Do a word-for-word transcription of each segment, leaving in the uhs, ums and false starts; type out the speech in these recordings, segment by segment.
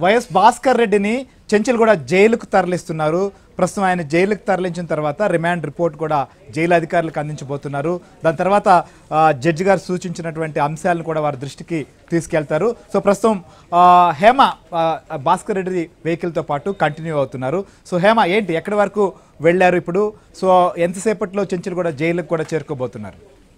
YS Bhaskar రెడ్డిని చెంచల్గూడ జైలుకు తరలిస్తున్నారు. ప్రస్తుతం ఆయన జైలుకు తరలించిన తర్వాత రిమాండ్ రిపోర్ట్ కూడా జైలు అధికారులకు అందించబోతున్నారు. దాని తర్వాత జడ్జి గారు సూచించినటువంటి అంశాలను కూడా వారి దృష్టికి తీసుకెళ్తారు. సో ప్రస్తుతం హేమ భాస్కర్ రెడ్డి వెహికల్తో పాటు కంటిన్యూ అవుతున్నారు. సో హేమ ఏంటి ఎక్కడి వరకు వెళ్ళారు ఇప్పుడు? సో ఎంతసేపట్లో చెంచల్గూడ జైలుకు కూడా చేరుకోబోతున్నారు?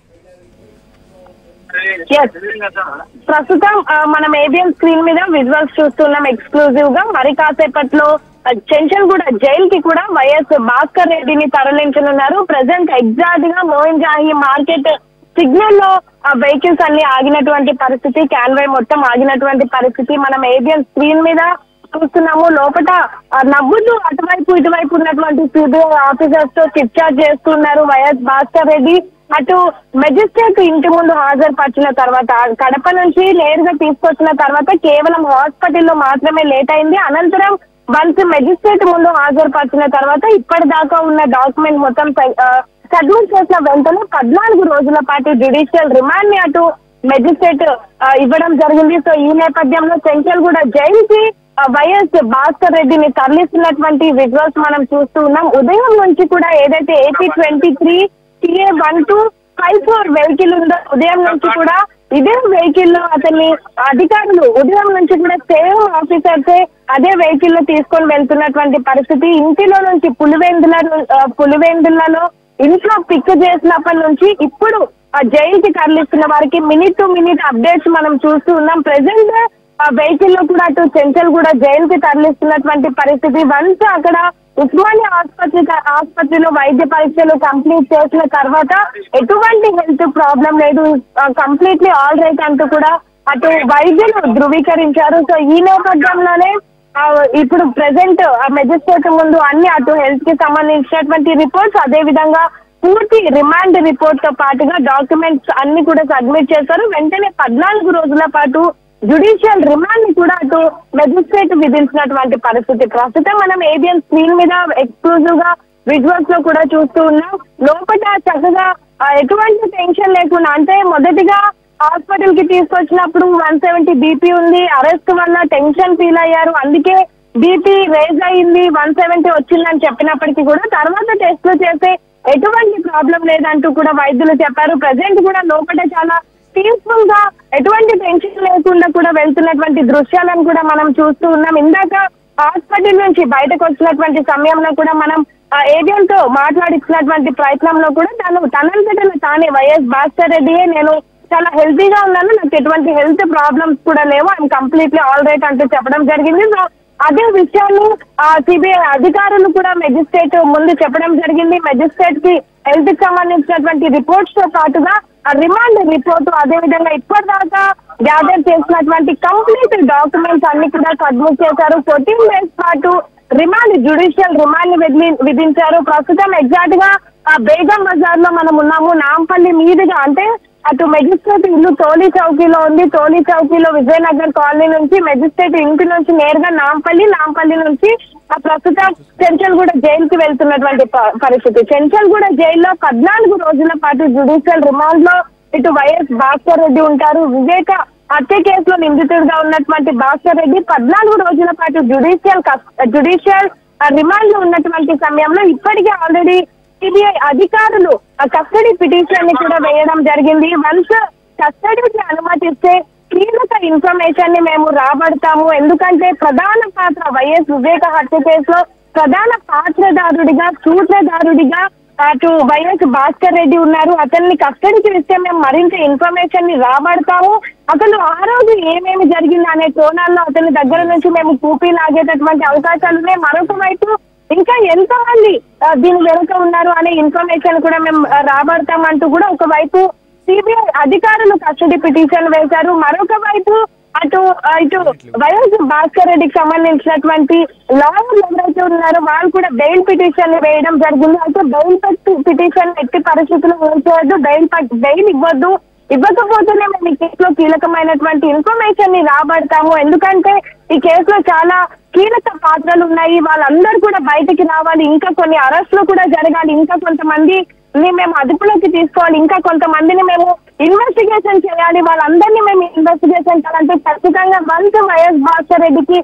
ప్రస్తుతం మనం ఏబిఎం స్క్రీన్ మీద విజువల్స్ చూస్తున్నాం ఎక్స్క్లూజివ్ గా. మరి కాసేపట్లో చెంచల్గూడ జైల్ కి కూడా వైఎస్ భాస్కర్ రెడ్డిని తరలించనున్నారు. ప్రజెంట్ ఎగ్జాక్ట్ గా మోయిన్ జాహీ మార్కెట్ సిగ్నల్ లో వెహికల్స్ అన్ని ఆగినటువంటి పరిస్థితి, క్యాన్వై మొత్తం ఆగినటువంటి పరిస్థితి మనం ఏబిఎం స్క్రీన్ మీద చూస్తున్నాము. లోపల నవ్వుతూ అటువైపు ఇటువైపు ఉన్నటువంటి సిబిఐ ఆఫీసర్స్ తో చిట్ చాట్ చేస్తున్నారు వైఎస్ భాస్కర్ రెడ్డి. అటు మెజిస్ట్రేట్ ఇంటి ముందు హాజరుపరిచిన తర్వాత కడప నుంచి నేరుగా తీసుకొచ్చిన తర్వాత కేవలం హాస్పిటల్లో మాత్రమే లేట్ అయింది. అనంతరం వన్స్ మెజిస్ట్రేట్ ముందు హాజరుపరిచిన తర్వాత ఇప్పటిదాకా ఉన్న డాక్యుమెంట్ మొత్తం సబ్మిట్ చేసిన వెంటనే పద్నాలుగు రోజుల పాటు జ్యుడిషియల్ రిమాండ్ ని అటు మెజిస్ట్రేట్ ఇవ్వడం జరిగింది. సో ఈ నేపథ్యంలో చెంచల్గూడ జైలు కి వైఎస్ భాస్కర్ రెడ్డిని తరలిస్తున్నటువంటి విజువల్స్ మనం చూస్తూ ఉన్నాం. ఉదయం నుంచి కూడా ఏదైతే AP twenty three TA one two five four vehicle ఉందో ఉదయం నుంచి కూడా ఇదే వెహికల్ లో అతన్ని అధికారులు ఉదయం నుంచి కూడా సేమ్ ఆఫీసర్సే అదే వెహికల్ లో తీసుకొని వెళ్తున్నటువంటి పరిస్థితి. ఇంటిలో నుంచి పులివెందుల పులివెందులలో ఇంట్లో పిక్ చేసినప్పటి నుంచి ఇప్పుడు ఆ జైలుకి తరలిస్తున్న వారికి మినిట్ టు మినిట్ అప్డేట్స్ మనం చూస్తూ ఉన్నాం. ప్రెసెంట్ ఆ వెహికల్ లో కూడా అటు చెంచల్గూడ జైలుకి తరలిస్తున్నటువంటి పరిస్థితి. వన్స్ అక్కడ ఉస్మానియా ఆసుపత్రి ఆసుపత్రిలో వైద్య పరీక్షలు కంప్లీట్ చేసిన తర్వాత ఎటువంటి హెల్త్ ప్రాబ్లం లేదు, కంప్లీట్లీ ఆల్ రైట్ అంటూ కూడా అటు వైద్యులు ధృవీకరించారు. సో ఈ నేపథ్యంలోనే ఇప్పుడు ప్రెసెంట్ మెజిస్ట్రేట్ ముందు అన్ని అటు హెల్త్ కి సంబంధించినటువంటి రిపోర్ట్స్, అదే విధంగా పూర్తి రిమాండ్ రిపోర్ట్ తో పాటుగా డాక్యుమెంట్స్ అన్ని కూడా సబ్మిట్ చేశారు. వెంటనే పద్నాలుగు రోజుల పాటు జ్యుడిషియల్ రిమాండ్ ని కూడా అటు మెజిస్ట్రేట్ విధించినటువంటి పరిస్థితి. ప్రస్తుతం మనం ఏబిఎం స్క్రీన్ మీద ఎక్స్క్లూజివ్ గా విజువల్స్ లో కూడా చూస్తూ ఉన్నాం. లోపల చక్కగా ఎటువంటి టెన్షన్ లేకుండా, అంటే మొదటిగా హాస్పిటల్ కి తీసుకొచ్చినప్పుడు వన్ సెవెంటీ బీపీ ఉంది, అరెస్ట్ వల్ల టెన్షన్ ఫీల్ అయ్యారు, అందుకే బీపీ రేజ్ అయింది, వన్ సెవెంటీ వచ్చిందని చెప్పినప్పటికీ కూడా తర్వాత టెస్ట్లు చేస్తే ఎటువంటి ప్రాబ్లం లేదంటూ కూడా వైద్యులు చెప్పారు. ప్రజెంట్ కూడా లోపల చాలా పీస్ఫుల్ గా ఎటువంటి టెన్షన్ లేకుండా కూడా వెళ్తున్నటువంటి దృశ్యాలను కూడా మనం చూస్తూ ఉన్నాం. ఇందాక హాస్పిటల్ నుంచి బయటకు వచ్చినటువంటి సమయంలో కూడా మనం ఏబిఎం తో మాట్లాడించినటువంటి ప్రయత్నంలో కూడా తను తనంతట తానే వైఎస్ భాస్కర్ రెడ్డియే నేను చాలా హెల్తీగా ఉన్నాను, నాకు ఎటువంటి హెల్త్ ప్రాబ్లమ్స్ కూడా లేవు, ఐఎమ్ కంప్లీట్లీ ఆల్ రైట్ అంటూ చెప్పడం జరిగింది. సో అదే విషయాన్ని ఆ సిబిఐ అధికారులు కూడా మెజిస్ట్రేట్ ముందు చెప్పడం జరిగింది. మెజిస్ట్రేట్ కి హెల్త్ కి సంబంధించినటువంటి రిపోర్ట్స్ తో పాటుగా ఆ రిమాండ్ రిపోర్ట్, అదే విధంగా ఇప్పటిదాకా గ్యాదర్ చేసినటువంటి కంప్లీట్ డాక్యుమెంట్స్ అన్ని కూడా సబ్మిట్ చేశారు. ఫోర్టీన్ డేస్ పాటు రిమాండ్ జ్యుడిషియల్ రిమాండ్ విధించారు. ప్రస్తుతం ఎగ్జాక్ట్ గా ఆ బేగం బజార్ లో మనం ఉన్నాము. నాంపల్లి మీదుగా, అంటే అటు మెజిస్ట్రేట్ ఇల్లు టోలీ చౌకీలో ఉంది, టోలీ చౌకీలో విజయనగర్ కాలనీ నుంచి మెజిస్ట్రేట్ ఇంటి నుంచి నేరుగా నాంపల్లి, నాంపల్లి నుంచి ఆ ప్రస్తుతం చెంచల్గూడ జైలుకి వెళ్తున్నటువంటి పరిస్థితి. చెంచల్గూడ జైల్లో పద్నాలుగు రోజుల పాటు జ్యుడిషియల్ రిమాండ్ లో ఇటు వైఎస్ భాస్కర్ రెడ్డి ఉంటారు. వివేక హత్య కేసులో నిందితుడిగా ఉన్నటువంటి భాస్కర్ రెడ్డి పద్నాలుగు రోజుల పాటు జ్యుడిషియల్ జ్యుడిషియల్ రిమాండ్ లో ఉన్నటువంటి సమయంలో ఇప్పటికే ఆల్రెడీ సిబిఐ అధికారులు కస్టడీ పిటిషన్ ని కూడా వేయడం జరిగింది. వన్స్ కస్టడీకి అనుమతిస్తే కీలక ఇన్ఫర్మేషన్ ని మేము రాబడతాము, ఎందుకంటే ప్రధాన పాత్ర వైఎస్ వివేక హత్య కేసులో ప్రధాన పాత్రదారుడిగా సూత్రధారుడిగా అటు వైఎస్ భాస్కర్ రెడ్డి ఉన్నారు. అతన్ని కస్టడీకి ఇస్తే మేము మరింత ఇన్ఫర్మేషన్ ని రాబడతాము, అసలు ఆ రోజు ఏమేమి జరిగింది అనే కోణాల్లో అతని దగ్గర నుంచి మేము కూపీ లాగేటటువంటి అవకాశాలు ఉన్నాయి. మరొక వైపు ఇంకా ఎంతమంది దీని వెనుక ఉన్నారు అనే ఇన్ఫర్మేషన్ కూడా మేము రాబడతామంటూ కూడా ఒకవైపు సిబిఐ అధికారులు కస్టడీ పిటిషన్ వేశారు. మరొక వైపు అటు ఇటు వైఎస్ భాస్కర్ రెడ్డికి సంబంధించినటువంటి లాయర్లు ఎవరైతే ఉన్నారో వాళ్ళు కూడా బెయిల్ పిటిషన్ వేయడం జరిగింది. అయితే బెయిల్ పిటిషన్ ఎట్టి పరిస్థితుల్లో వేయవద్దు, బెయిల్ బెయిల్ ఇవ్వద్దు, ఇవ్వకపోతేనే మేము ఈ కేసులో కీలకమైనటువంటి ఇన్ఫర్మేషన్ ని రాబడతాము, ఎందుకంటే ఈ కేసులో చాలా కీలక పాత్రలు ఉన్నాయి, వాళ్ళందరూ కూడా బయటికి రావాలి, ఇంకా కొన్ని అరెస్టులు కూడా జరగాలి, ఇంకా కొంతమంది మేము అదుపులోకి తీసుకోవాలి, ఇంకా కొంతమందిని మేము ఇన్వెస్టిగేషన్ చేయాలి, వాళ్ళందరినీ మేము ఇన్వెస్టిగేషన్ చేయాలంటే ఖచ్చితంగా వన్స్ వైఎస్ భాస్కర్ రెడ్డికి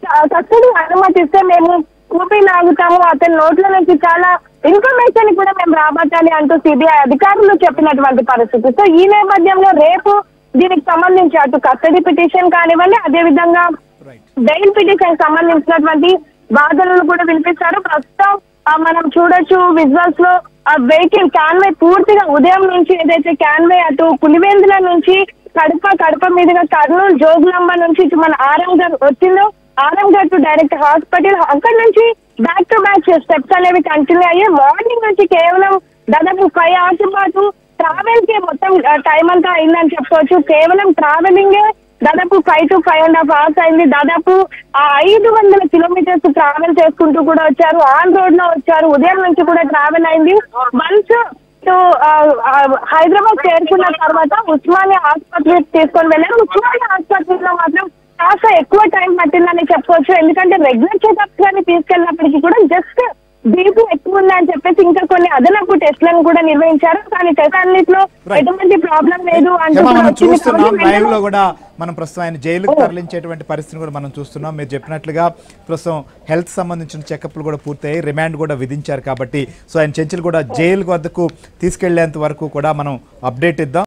కస్టడీ అనుమతిస్తే మేము ఊపి లాగుతాము, అతని నోట్ల నుంచి చాలా ఇన్ఫర్మేషన్ కూడా మేము రాబట్టాలి అంటూ సిబిఐ అధికారులు చెప్పినటువంటి పరిస్థితి. సో ఈ నేపథ్యంలో రేపు దీనికి సంబంధించి అటు కస్టడీ పిటిషన్ కానివ్వండి, అదే విధంగా బెయిల్ పిటిషన్ సంబంధించినటువంటి వాదనలు కూడా వినిపిస్తారు. ప్రస్తుతం మనం చూడొచ్చు విజువల్స్ లో ఆ వెహికల్ క్యాన్వే పూర్తిగా ఉదయం నుంచి ఏదైతే క్యాన్వే అటు పులివెందుల నుంచి కడప కడప మీదుగా కర్నూలు జోగులాంబ నుంచి ఇటు మన ఆరంగర్ వచ్చిందో ఆరంగర్ టు డైరెక్ట్ హాస్పిటల్, అక్కడ నుంచి బ్యాక్ టు బ్యాక్ స్టెప్స్ అనేవి కంటిన్యూ అయ్యాయి. మార్నింగ్ నుంచి కేవలం దాదాపు ఫైవ్ అవర్స్ పాటు ట్రావెల్ కి మొత్తం టైం అంతా అయిందని చెప్పుకోవచ్చు. కేవలం ట్రావెలింగ్ దాదాపు five to five and half hours అయింది. దాదాపు ఐదు వందల కిలోమీటర్స్ ట్రావెల్ చేసుకుంటూ కూడా వచ్చారు, ఆన్ రోడ్ లో వచ్చారు. ఉదయం నుంచి కూడా ట్రావెల్ అయింది. వన్స్ హైదరాబాద్ చేరుకున్న తర్వాత ఉస్మానియా ఆసుపత్రికి తీసుకొని వెళ్ళారు. ఉస్మానియా ఆసుపత్రిలో మాత్రం కాస్త ఎక్కువ టైం పట్టిందని చెప్పుకోవచ్చు. ఎందుకంటే రెగ్యులర్ చెకప్స్ కానీ తీసుకెళ్ళినప్పటికీ కూడా జస్ట్ బీపీ ఎక్కువ ఉందని చెప్పేసి ఇంకా కొన్ని అదనపు టెస్ట్లను కూడా నిర్వహించారు. కానీ టెస్ట్ అన్నింటిలో ఎటువంటి ప్రాబ్లం లేదు అంటే మనం చూస్తున్నాం లైవ్ లో కూడా మనం ప్రస్తుతం ఆయన జైలుకు తరలించేటువంటి పరిస్థితిని కూడా మనం చూస్తున్నాం. మీరు చెప్పినట్లుగా ప్రస్తుతం హెల్త్ సంబంధించిన చెకప్లు కూడా పూర్తయ్యాయి, రిమాండ్ కూడా విధించారు. కాబట్టి సో ఆయన చెంచులు కూడా జైలు వద్దకు తీసుకెళ్లేంత వరకు కూడా మనం అప్డేట్ ఇద్దాం.